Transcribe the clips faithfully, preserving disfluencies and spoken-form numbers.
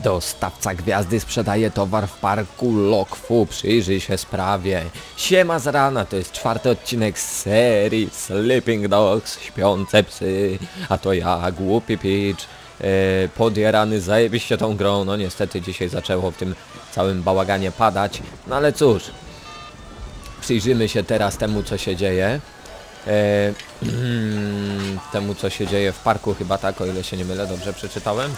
Dostawca gwiazdy sprzedaje towar w parku Lokfu. Przyjrzyj się sprawie. Siema z rana, to jest czwarty odcinek z serii Sleeping Dogs, śpiące psy. A to ja, głupi Peach, yy, podjarany zajebiście tą grą. No niestety dzisiaj zaczęło w tym całym bałaganie padać. No ale cóż, przyjrzymy się teraz temu, co się dzieje. E, temu, co się dzieje w parku, chyba tak, o ile się nie mylę, dobrze przeczytałem.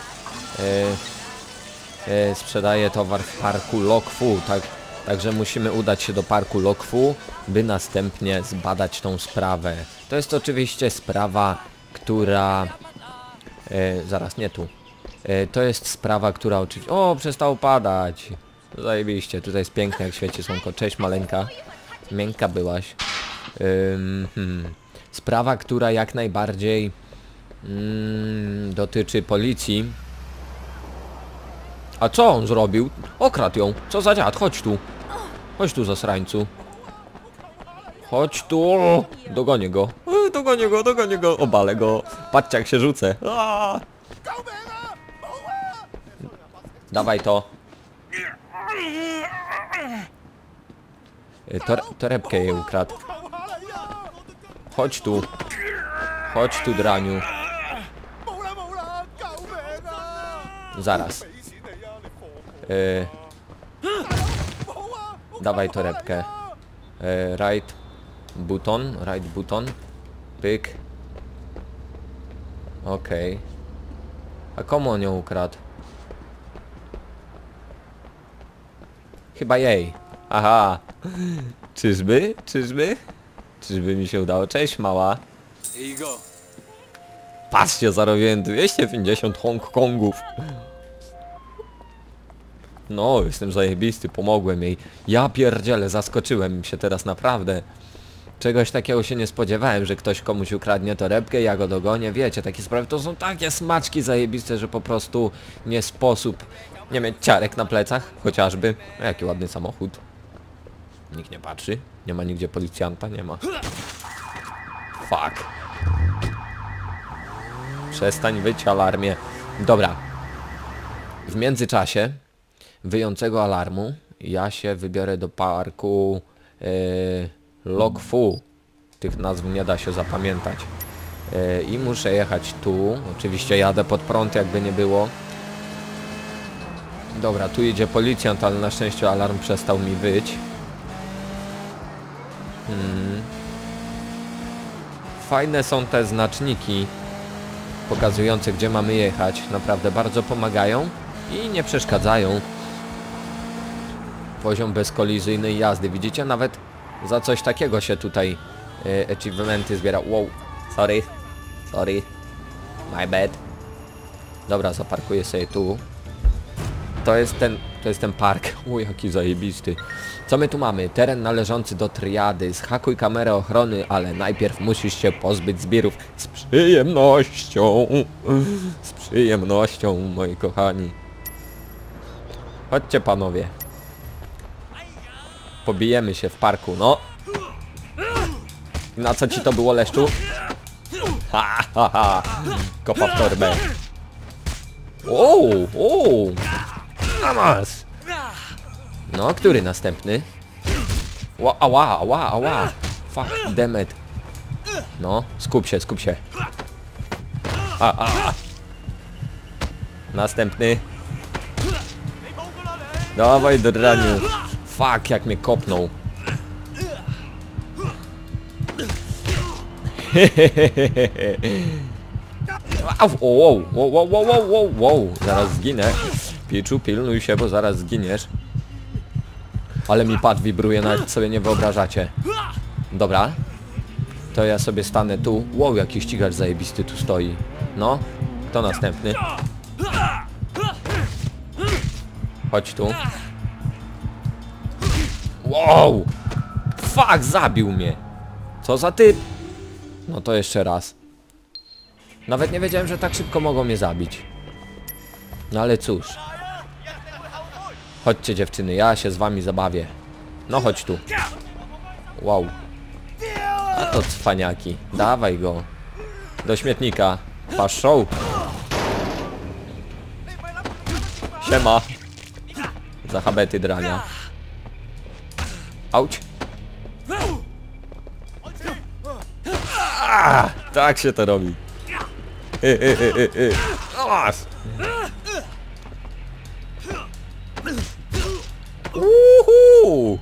E, e, sprzedaje towar w parku Lokfu, tak, także musimy udać się do parku Lokfu, by następnie zbadać tą sprawę. To jest oczywiście sprawa, która... E, zaraz, nie tu. E, to jest sprawa, która oczywiście... O, przestało padać! Zajebiście, tutaj jest piękne, jak świeci słonko. Cześć, maleńka. Miękka byłaś. Ym, hmm. Sprawa, która jak najbardziej mm, dotyczy policji. A co on zrobił? Okradł ją. Co za dziad? Chodź tu. Chodź tu, zasrańcu. Chodź tu. Dogonię go. E, dogonię go, dogonię go. Obalę go. Patrzcie, jak się rzucę. Aaaa. Dawaj to. Tor torebkę jej ukradł. Chodź tu. Chodź tu, draniu. Zaraz. Yy. Dawaj torebkę. Yy, right button. Right button. Pyk. Okej. Okay. A komu on ją ukradł? Chyba jej. Aha. Czyżby? Czyżby? Czyżby mi się udało? Cześć, mała. Patrzcie, zarobiłem dwieście pięćdziesiąt Hongkongów. No, jestem zajebisty, pomogłem jej. Ja pierdzielę, zaskoczyłem się teraz naprawdę. Czegoś takiego się nie spodziewałem, że ktoś komuś ukradnie torebkę, ja go dogonię. Wiecie, takie sprawy to są takie smaczki zajebiste, że po prostu nie sposób nie mieć ciarek na plecach, chociażby. Jaki ładny samochód. Nikt nie patrzy. Nie ma nigdzie policjanta, nie ma. Fuck. Przestań wyć, alarmie. Dobra. W międzyczasie wyjącego alarmu ja się wybiorę do parku yy, Lokfu. Tych nazw nie da się zapamiętać. Yy, I muszę jechać tu. Oczywiście jadę pod prąd, jakby nie było. Dobra, tu idzie policjant, ale na szczęście alarm przestał mi wyć. Hmm. Fajne są te znaczniki pokazujące, gdzie mamy jechać. Naprawdę bardzo pomagają i nie przeszkadzają. Poziom bezkolizyjnej jazdy. Widzicie? Nawet za coś takiego się tutaj e, achievementy zbiera. Wow, sorry. Sorry. My bad. Dobra, zaparkuję sobie tu. To jest ten, to jest ten park. Uj, jaki zajebisty. Co my tu mamy? Teren należący do triady. Zhakuj kamerę ochrony, ale najpierw musisz się pozbyć zbirów. Z przyjemnością. Z przyjemnością, moi kochani. Chodźcie, panowie. Pobijemy się w parku, no. Na co ci to było, leszczu? Ha, ha, ha. Kopa w torbę. Ooo, ooo. Namas. No, który następny? Ła, ała, ała, ała. Fuck, demet. No, skup się, skup się. A, a. Następny. Dawaj, draniu. Fuck, jak mnie kopnął. Au, wow, wow, wow, wow, wow, wow. Zaraz zginę. Pieczu, pilnuj się, bo zaraz zginiesz. Ale mi pad wibruje, nawet sobie nie wyobrażacie. Dobra. To ja sobie stanę tu. Wow, jaki ścigacz zajebisty tu stoi. No, kto następny? Chodź tu. Wow! Fuck, zabił mnie. Co za typ? No to jeszcze raz. Nawet nie wiedziałem, że tak szybko mogą mnie zabić. No ale cóż. Chodźcie, dziewczyny, ja się z wami zabawię. No chodź tu. Wow. A to cwaniaki. Dawaj go. Do śmietnika. Pasz show. Siema. Za habety drania. Auć. A, tak się to robi. E, e, e, e, e. Uhu.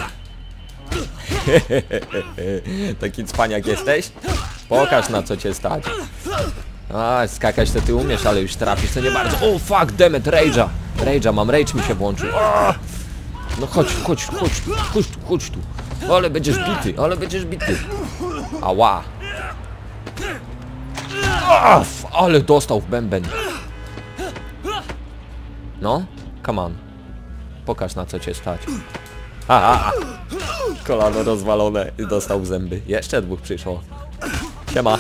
Taki cwaniak jesteś? Pokaż, na co cię stać. A, skakać to ty umiesz, ale już trafisz to nie bardzo. O, fuck, demet, rage'a. Rage'a mam, rage mi się włączył. O! No chodź, chodź, chodź, chodź tu, chodź tu. Ale będziesz bity, ale będziesz bity. Ała. O, ale dostał w bęben. No, come on. Pokaż, na co cię stać. Aha. Kolano rozwalone i dostał w zęby. Jeszcze dwóch przyszło. Siema.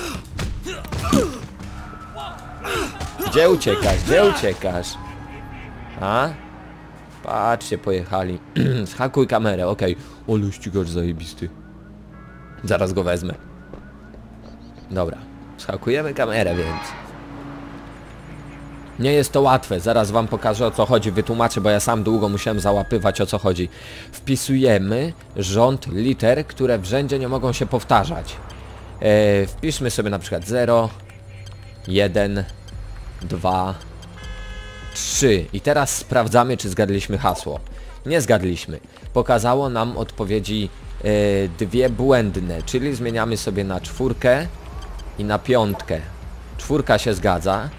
Gdzie uciekasz? Gdzie uciekasz? A? Patrzcie, pojechali. Zhakuj kamerę, okej. Okay. Olu, ścigacz zajebisty. Zaraz go wezmę. Dobra. Zhakujemy kamerę, więc. Nie jest to łatwe. Zaraz wam pokażę, o co chodzi. Wytłumaczę, bo ja sam długo musiałem załapywać, o co chodzi. Wpisujemy rząd liter, które w rzędzie nie mogą się powtarzać. E, wpiszmy sobie na przykład zero, jeden, dwa, trzy. I teraz sprawdzamy, czy zgadliśmy hasło. Nie zgadliśmy. Pokazało nam odpowiedzi e, dwie błędne, czyli zmieniamy sobie na czwórkę i na piątkę. Czwórka się zgadza.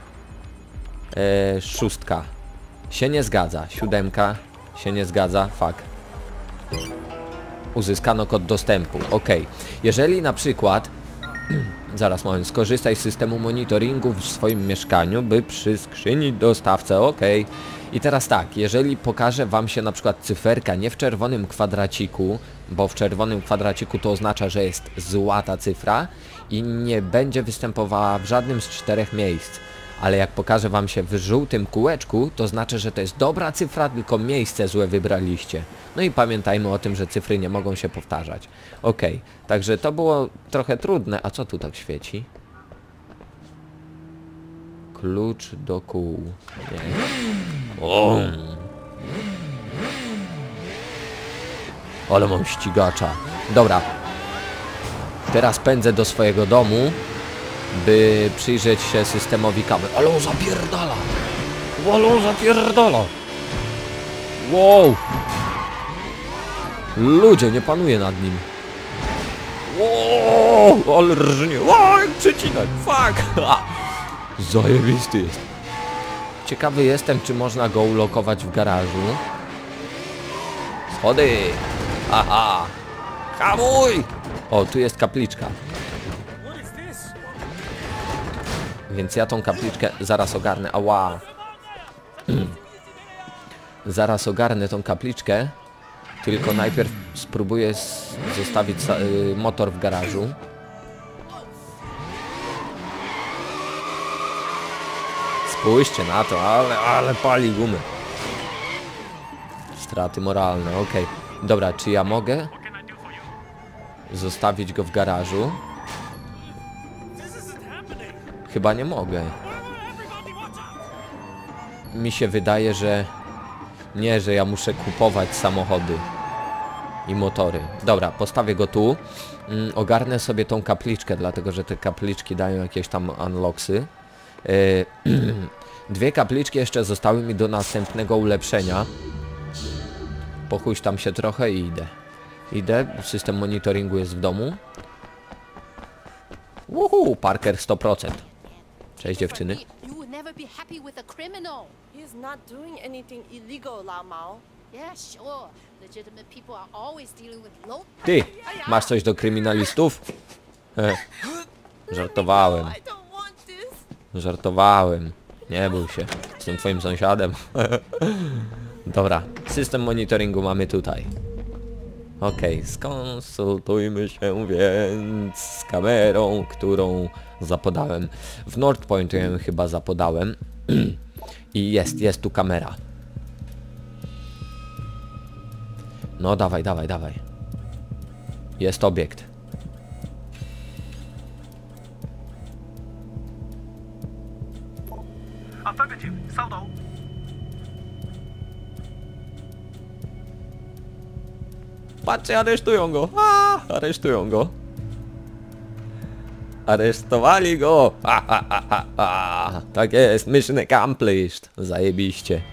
E, szóstka się nie zgadza. Siódemka się nie zgadza. Fuck. Uzyskano kod dostępu. Ok. Jeżeli na przykład zaraz moment, skorzystaj z systemu monitoringu w swoim mieszkaniu, by przy skrzyni dostawcę. Ok. I teraz tak, jeżeli pokaże wam się na przykład cyferka nie w czerwonym kwadraciku, bo w czerwonym kwadraciku to oznacza, że jest złota cyfra i nie będzie występowała w żadnym z czterech miejsc. Ale jak pokaże wam się w żółtym kółeczku, to znaczy, że to jest dobra cyfra, tylko miejsce złe wybraliście. No i pamiętajmy o tym, że cyfry nie mogą się powtarzać. Ok, także to było trochę trudne. A co tu tak świeci? Klucz do kół. Nie. O! Ale mam ścigacza. Dobra. Teraz pędzę do swojego domu, by przyjrzeć się systemowi kamer. Ale on zapierdala! Ale on zapierdala! Wow! Ludzie, nie panuje nad nim. Wow! Ale rżnie! Wow, jak przecinać! Fuck! Zajebisty jest. Ciekawy jestem, czy można go ulokować w garażu. Schody! Aha! Hamuj! O, tu jest kapliczka. Więc ja tą kapliczkę zaraz ogarnę. Ała! Zaraz ogarnę tą kapliczkę. Tylko najpierw spróbuję zostawić y, motor w garażu. Spójrzcie na to, ale, ale pali gumy. Straty moralne, okej. Okay. Dobra, czy ja mogę zostawić go w garażu? Chyba nie mogę. Mi się wydaje, że... Nie, że ja muszę kupować samochody i motory. Dobra, postawię go tu. Mm, ogarnę sobie tą kapliczkę, dlatego że te kapliczki dają jakieś tam unlocksy. Yy, dwie kapliczki jeszcze zostały mi do następnego ulepszenia. Pochuś tam się trochę i idę. Idę, system monitoringu jest w domu. Uhu, Parker sto procent. Cześć dziewczyny. He's not doing anything illegal, Lao Mao. Yeah, sure. Legitimate people are always dealing with low. Ty, masz coś do kryminalistów? E, żartowałem. I don't want this. Żartowałem. Nie bój się. Jestem twoim sąsiadem. Dobra, system monitoringu mamy tutaj. Okej, okay, skonsultujmy się więc z kamerą, którą zapodałem. W North Point ją chyba zapodałem. I jest, jest tu kamera. No dawaj, dawaj, dawaj. Jest obiekt. Affirmative, 收到。 patrzcie, aresztują go. A, aresztują go. Aresztowali go. Ha, ha, ha, ha, ha. Tak jest, mission accomplished. Zajebiście.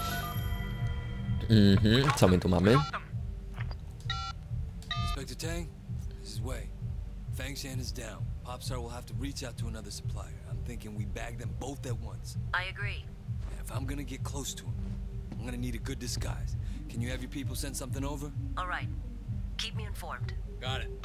Mhm, co my tu mamy? Inspector Tang, this is Wei. Fang Shan is down. Popstar will have to reach out to another supplier. I'm thinking we bag them both at once. I agree. And if I'm gonna get close to him, I'm gonna need a good disguise. Can you have your people send something over? All right. Keep me informed. Got it.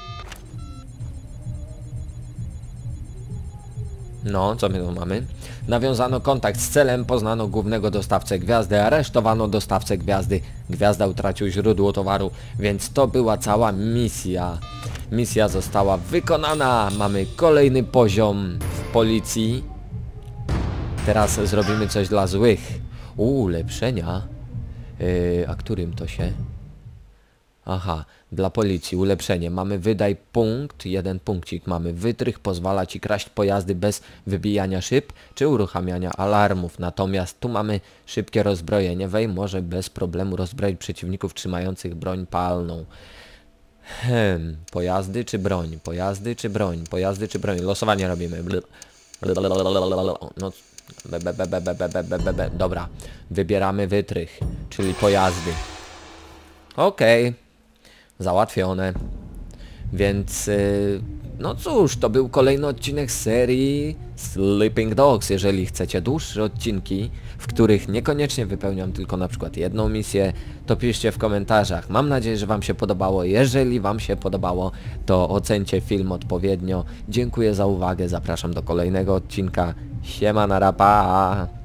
No, co my tu mamy? Nawiązano kontakt z celem, poznano głównego dostawcę gwiazdy, aresztowano dostawcę gwiazdy. Gwiazda utracił źródło towaru, więc to była cała misja. Misja została wykonana. Mamy kolejny poziom w policji. Teraz zrobimy coś dla złych. Uuu, ulepszenia. Yy, a którym to się? Aha, dla policji ulepszenie. Mamy wydaj punkt, jeden punkcik. Mamy wytrych, pozwala ci kraść pojazdy bez wybijania szyb czy uruchamiania alarmów. Natomiast tu mamy szybkie rozbrojenie. Wej może bez problemu rozbroić przeciwników trzymających broń palną. Hmm, pojazdy czy broń? Pojazdy czy broń? Pojazdy czy broń? Losowanie robimy. No, be, be, be, be, be, be, be, be. Dobra, wybieramy wytrych, czyli pojazdy. Okej. Okay. Załatwione. Więc yy, no cóż, to był kolejny odcinek z serii Sleeping Dogs. Jeżeli chcecie dłuższe odcinki, w których niekoniecznie wypełniam tylko na przykład jedną misję, to piszcie w komentarzach. Mam nadzieję, że wam się podobało. Jeżeli wam się podobało, to ocencie film odpowiednio. Dziękuję za uwagę, zapraszam do kolejnego odcinka. Siema, na rapa.